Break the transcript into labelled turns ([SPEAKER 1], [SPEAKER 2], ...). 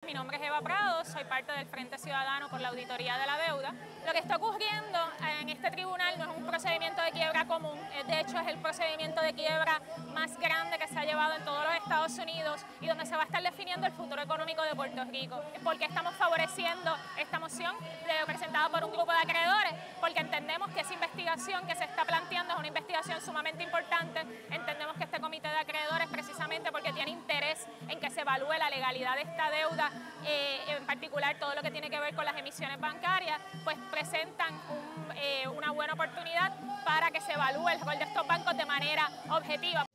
[SPEAKER 1] mi nombre es Eva Prado, soy parte del Frente Ciudadano por la Auditoría de la Deuda. Lo que está ocurriendo en este tribunal no es un procedimiento de quiebra común, de hecho es el procedimiento de quiebra más grande que se ha llevado en todos los Estados Unidos y donde se va a estar definiendo el futuro económico de Puerto Rico. Porque estamos favoreciendo esta moción presentada por un grupo de acreedores, porque entendemos que esa investigación que se está planteando es una investigación sumamente importante. Entendemos que este comité de acreedores, precisamente porque tiene interés en que se evalúe la legalidad de esta deuda, en particular todo lo que tiene que ver con las emisiones bancarias, pues presentan una buena oportunidad para que se evalúe el rol de estos bancos de manera objetiva.